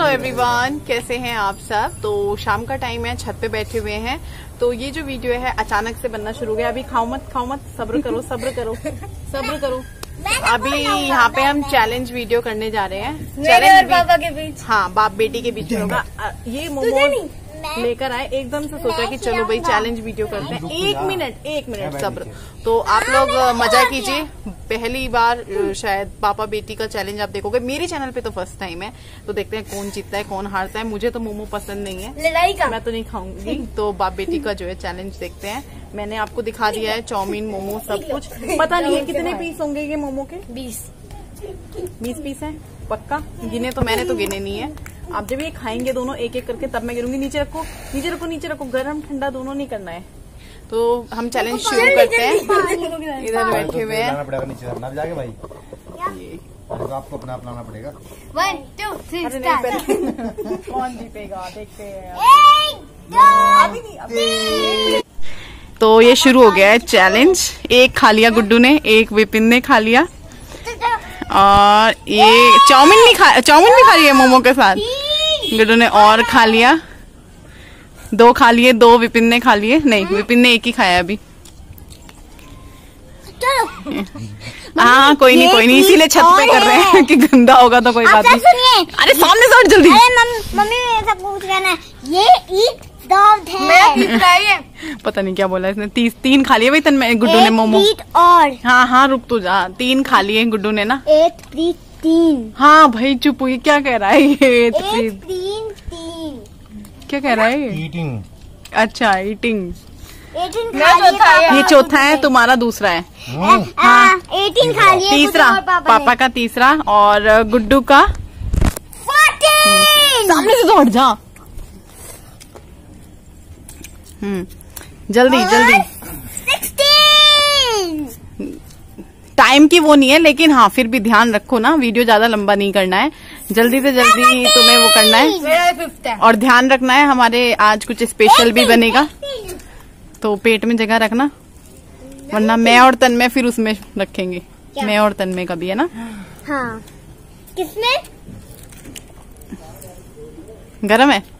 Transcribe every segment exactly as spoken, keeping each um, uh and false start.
Everyone, कैसे हैं आप सब। तो शाम का टाइम है, छत पे बैठे हुए हैं। तो ये जो वीडियो है अचानक से बनना शुरू हो गया। अभी खाओ मत खाओ मत, सब्र करो सब्र करो सब्र करो। अभी यहाँ पे हम चैलेंज वीडियो करने जा रहे हैं। मेरे और पापा के बीच, हाँ बाप बेटी के बीच में होगा। ये मोमोज लेकर आए, एकदम से सोचा कि चलो भाई चैलेंज वीडियो करते हैं। एक मिनट एक मिनट सब्र। तो आप लोग मजा कीजिए। पहली बार शायद पापा बेटी का चैलेंज आप देखोगे। मेरे चैनल पे तो फर्स्ट टाइम है, तो देखते हैं कौन जीतता है कौन हारता है। मुझे तो मोमो पसंद नहीं है, लड़ाई का मैं तो नहीं खाऊंगी। तो बाप बेटी का जो है चैलेंज देखते हैं। मैंने आपको दिखा दिया है चाउमीन मोमो सब कुछ। पता नहीं है कितने पीस होंगे ये मोमो के। बीस बीस पीस है पक्का। गिने तो मैंने तो गिने नहीं है। आप जब ये खाएंगे दोनों एक एक करके तब मैं गिरूंगी। नीचे रखो नीचे रखो नीचे रखो, गरम ठंडा दोनों नहीं करना है। तो हम चैलेंज शुरू करते हैं। इधर बैठे हुए हैं। नीचे रखना जाके भाई, तो आपको अपना अपना लाना पड़ेगा। One two three start. कौन जीतेगा देखते हैं। अभी नहीं, अभी। तो ये शुरू हो गया है चैलेंज। एक खा लिया गुड्डू ने, एक विपिन ने खा लिया, और ये चाउमीन नहीं खा चाउमीन भी खा लिया मोमो के साथ। गुड्डू ने और खा लिया, दो खा लिए, दो विपिन ने खा लिए। नहीं, विपिन ने एक ही खाया अभी। हाँ कोई नहीं कोई नहीं, इसीलिए छत पे कर रहे हैं कि गंदा होगा तो कोई बात नहीं। अरे सामने से हट जल्दी। मम्मी ऐसा पूछ रहा है, ये ईट डॉग है। पता नहीं क्या बोला इसने। तीस तीन खा लिए भाई तन में गुड्डू ने मोमो। और हाँ हाँ रुक तू जा। तीन खा लिए गुड्डू ने ना। एक प्रीत तीन। हाँ भाई चुप हुई, क्या कह रहा है ये। एक तीन तीन क्या कह रहा है ये? ईटिंग। अच्छा ईटिंग। एटीन खा लिए। ये चौथा है, तुम्हारा दूसरा है। हाँ एटीन खा लिए। तीसरा पापा, पापा का तीसरा, और गुड्डू का फोर्टीन। सामने से तो हट जा। हम्म जल्दी जल्दी। सिक्सटीन। टाइम की वो नहीं है, लेकिन हाँ फिर भी ध्यान रखो ना, वीडियो ज्यादा लंबा नहीं करना है। जल्दी से जल्दी तुम्हें वो करना है। मेरा फिफ्थ है। और ध्यान रखना है, हमारे आज कुछ स्पेशल भी बनेगा, तो पेट में जगह रखना, वरना मैं और तन्मय फिर उसमें रखेंगे। मैं और तन्मय का भी है ना। हाँ किसमें? गरम है।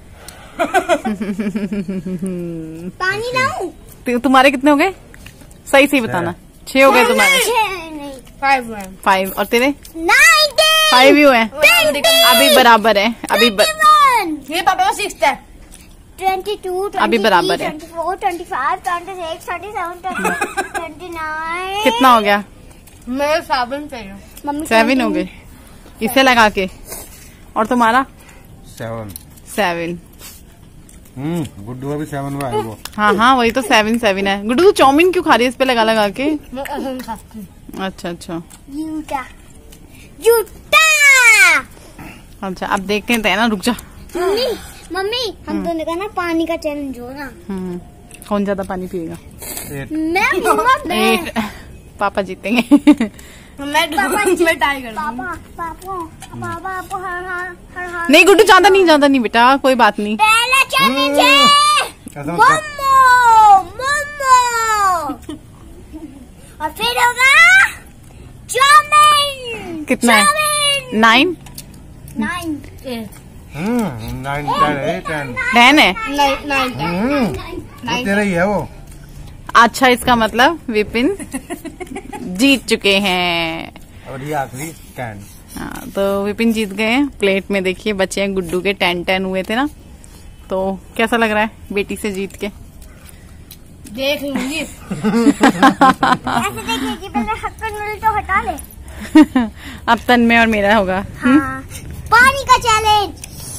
पानी लाऊं? तो तुम्हारे कितने हो गए? सही सही बताना। छह हो गए तुम्हारे। फाइव है। फाइव। और तेरे? नाइन। फाइव ही हुए हैं। अभी बराबर है। अभी ब... ये पापा का सिक्स्थ है। ट्वेंटी टू, अभी बराबर है। Twenty four, twenty five, twenty six, twenty seven, twenty nine. कितना हो गया? मेरे सेवन पे है। मम्मी सेवन हो गए इसे लगा के। और तुम्हारा? सेवन। सेवन। हम्म गुड्डू अभी सेवन में है वो। हाँ हाँ वही तो सेवन सेवन है। गुड्डू तू चाउमीन क्यों खा रही है इस पे लगा लगा के? मैं ऐसे खाती हूँ। अच्छा अच्छा जूता जूता। अच्छा अब देखते हैं ना, रुक जा। मम्मी मम्मी हम दोनों का ना पानी का चैलेंज हो ना। हम्म कौन ज्यादा पानी पिएगा? मैं मम्मा मैं एक पापा जीतेंगे। मैं मैं ट्राई कर पापा पापा पापा आपको हर हर हर हर नहीं गुड्डू ज्यादा नहीं ज्यादा नहीं बेटा, कोई बात नहीं। पहला चैलेंज है मोमो मोमो, और फिर होगा चाउमीन। कितना है? Nine. Nine hmm nine ten है टेन। टेन है। नाइन हम्म तेरा ही है वो। अच्छा इसका मतलब विपिन जीत चुके हैं। और ये आखिरी टेन। हाँ तो विपिन जीत गए हैं। प्लेट में देखिए बच्चे हैं गुड्डू के, टेन टेन हुए थे ना। तो कैसा लग रहा है बेटी से जीत के? देख लूंगी। ऐसे देखिए पहले हक्का नूडल तो हटा ले। अब तन्मय और मेरा होगा। हाँ। पानी का चैलेंज।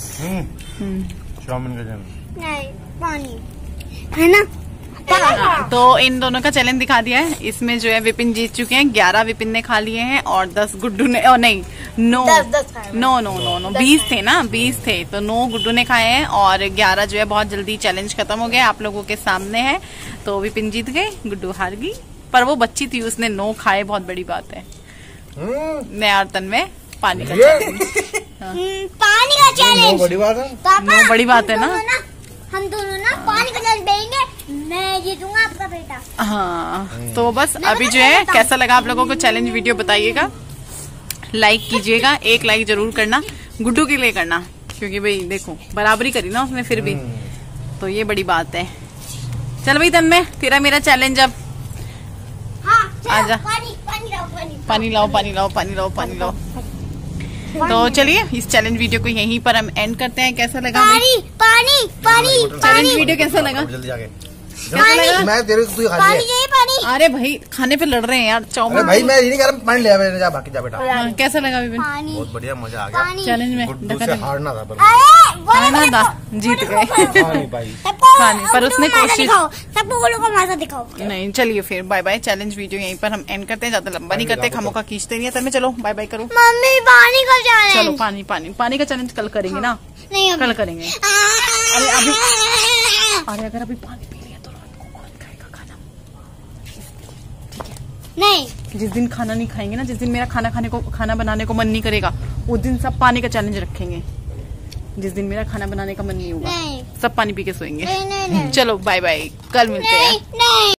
चाउमीन का चैलेंज नहीं पानी है ना। तो इन दोनों का चैलेंज दिखा दिया है। इसमें जो है विपिन जीत चुके हैं। ग्यारह विपिन ने खा लिए हैं और दस गुड्डू ने। और नहीं नो दस, दस नो नो नो नो बीस थे ना, बीस थे तो नौ गुड्डू ने खाए हैं, और ग्यारह जो है बहुत जल्दी चैलेंज खत्म हो गया। आप लोगों के सामने है। तो विपिन जीत गए, गुड्डू हार गई। पर वो बच्ची थी, उसने नौ खाए, बहुत बड़ी बात है। मैं और तन्मय पानी का चैलेंज। पानी का चैलेंज बड़ी बात है। नो बड़ी बात है ना। हम दोनों ना पानी का चैलेंज देंगे, मैं जीतूंगा आपका बेटा। हाँ तो बस अभी जो है कैसा लगा आप लोगों को चैलेंज वीडियो बताइएगा। लाइक कीजिएगा, एक लाइक जरूर करना, गुड्डू के लिए करना। क्योंकि भाई देखो बराबरी करी ना उसने फिर भी, तो ये बड़ी बात है। चल भाई तन्मय तेरा मेरा चैलेंज अब। हाँ, आजा। पानी पानी लाओ पानी पानी लाओ पानी लाओ पानी लाओ पानी लाओ। तो चलिए इस चैलेंज वीडियो को यहीं पर हम एंड करते हैं। कैसा लगा पानी पानी पानी चैलेंज वीडियो? कैसा लगा? जल्दी जाके कैसा लगा? मैं तेरे को खा पानी लिया। चाहिए पानी। अरे भाई खाने पे लड़ रहे हैं यार। अरे चाउमीन भाई मैं ये नहीं कह रहा, पानी ले आ, मैंने जा बाकी जा बेटा। हाँ, कैसा लगा विपिन? पानी बहुत बढ़िया, मजा आ गया। पानी चैलेंज में गुड्डू धक्का से धक्का- हारना था पर अरे वो हाँ ना, दा, जीत गए। हाँ नहीं भाई। खाने पर उसने कोशिश- सबको बोलो को मजा दिखाओ। नहीं चलिए फिर बाय बाय। चैलेंज वीडियो यहीं पर हम एंड करते हैं, ज्यादा लंबा नहीं करते, खामों का खींचते नहीं है। तन्मय चलो बाय बाय करो। मम्मी पानी का चैलेंज। चलो पानी पानी पानी का चैलेंज कल करेंगे ना, नहीं अभी। कल करेंगे। अरे अभी अरे अगर अभी पानी पी लिया तो रात को कौन खाएगा खाना? नहीं जिस दिन खाना नहीं खाएंगे ना, जिस दिन मेरा खाना खाने को खाना बनाने को मन नहीं करेगा, उस दिन सब पानी का चैलेंज रखेंगे। जिस दिन मेरा खाना बनाने का मन नहीं होगा नहीं सब पानी पी के सोएंगे। नहीं नहीं नहीं चलो बाय बाय, कल मिलते हैं। नहीं नहीं।